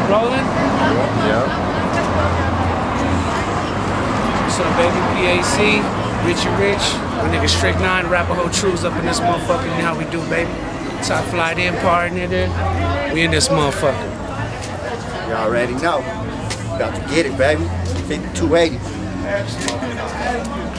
Rolling? Yeah. So baby P.A.C, Richie Rich, my nigga Strict 9, Rapper Trues up in this motherfucker. You know how we do, baby. Top Flight Empire, nigga. We in this motherfucker. You already know. About to get it, baby. 5280.